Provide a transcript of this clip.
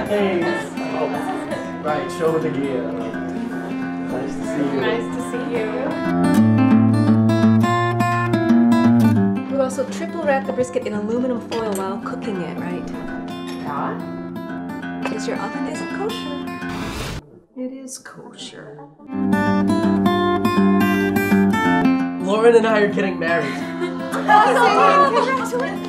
Hey. Oh, right, show the gear. Nice to see you. Nice to see you. We also triple wrap the brisket in aluminum foil while cooking it, right? Yeah. Because your oven isn't kosher. It is kosher. Lauren and I are getting married. Congratulations!